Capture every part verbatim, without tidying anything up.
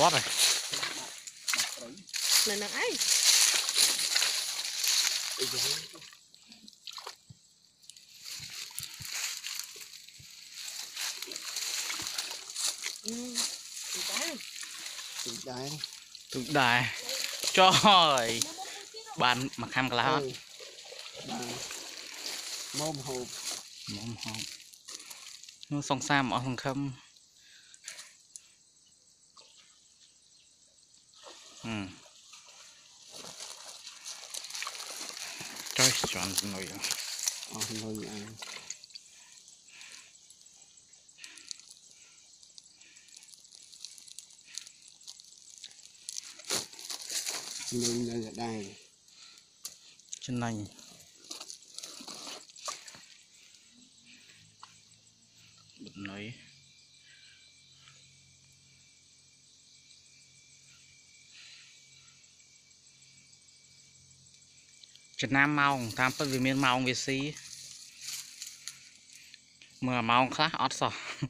bót rồi này nè ấy tụi đài tụi đài tụi đài trời bàn mặc ham cả lá mồm hộp mồm hộp nó song sam ở thằng khâm ừ trời chọn nồi ờ nồi à nồi này là đài chân này nồi Việt Nam màu tam phân vì miền màu Việt xí mưa màu khác ót sò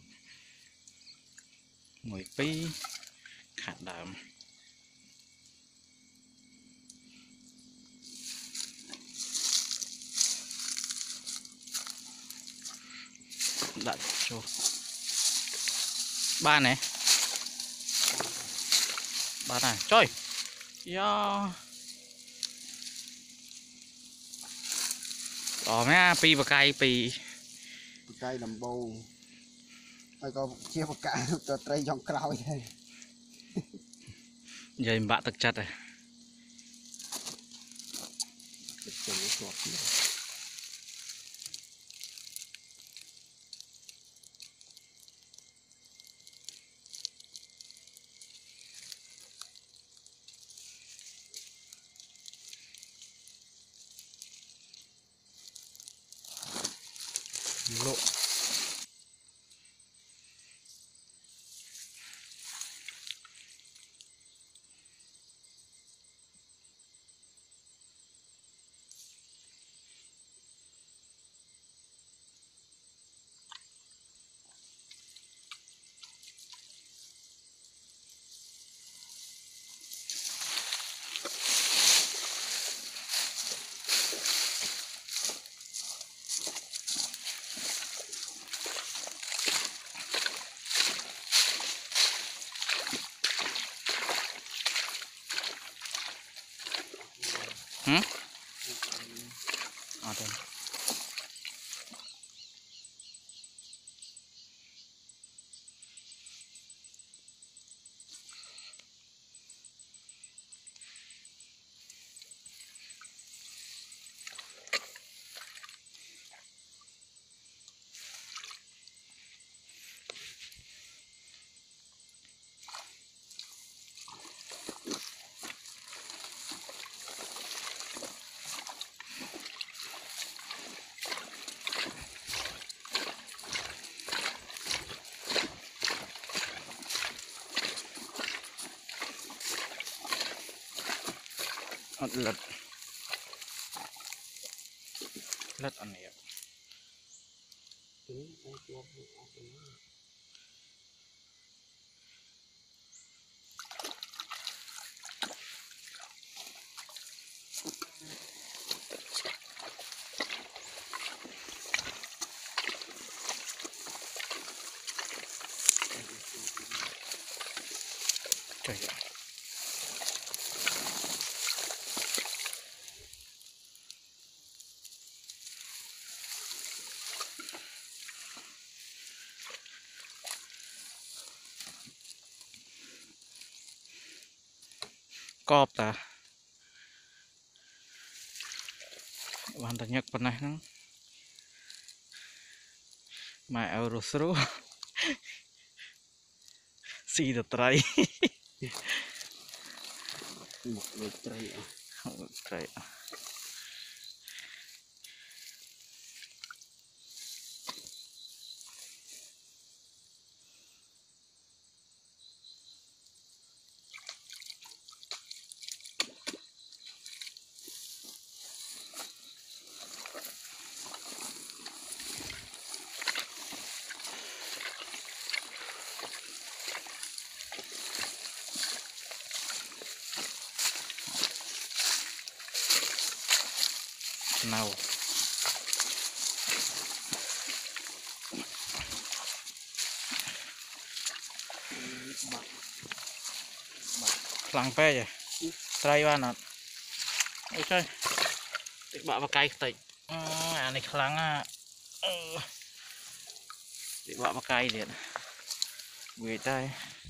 mùi pi khát đờm đặt cho ba này ba này trời do đó mấy pi và cây pi cây đầm bầu ai có chia một cả cho trai dòng cào vậy giờ bạn thực chất rồi lộ hả à đây lật lật anh này trời ơi cọp ta bạn ta nhắc bên này nó mà Eurosro xì được trai một đôi trai không trai nào lăng pe vậy trai ba nè ôi trời tịch bạ vào cây tịch à này lăng à tịch bạ vào cây điện về tay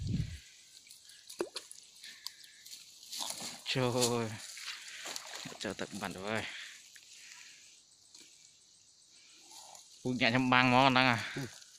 trời chờ tận bản rồi punya nhambang mau nang à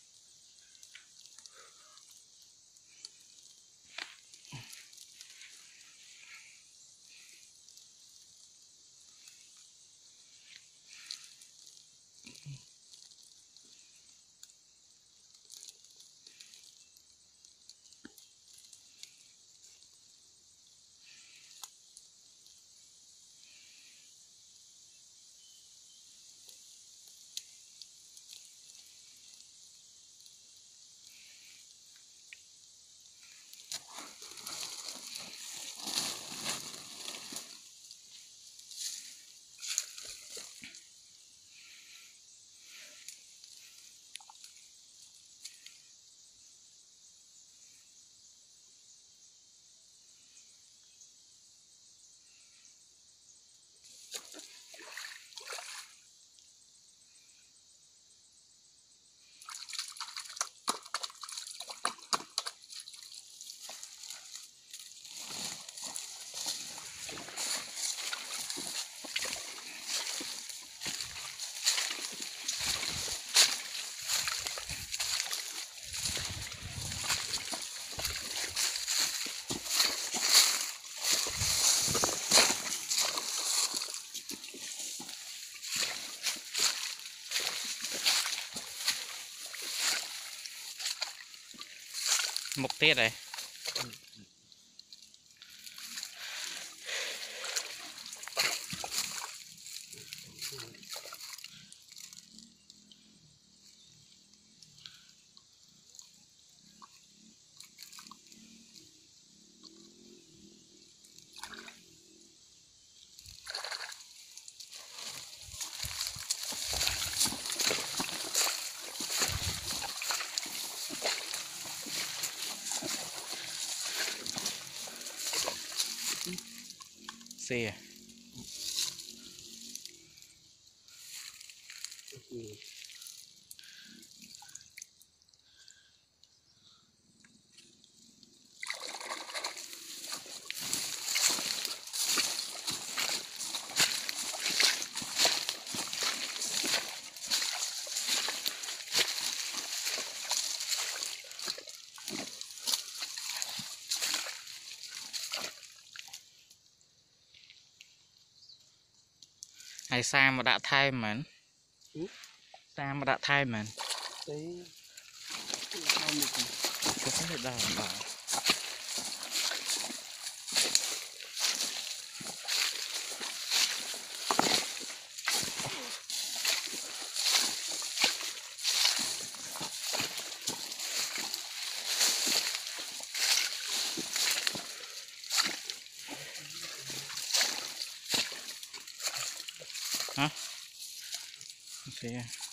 một tiết này xe hay xa mà đã thay mình xa mà đã thay mình có thể đào bảo hả? Xe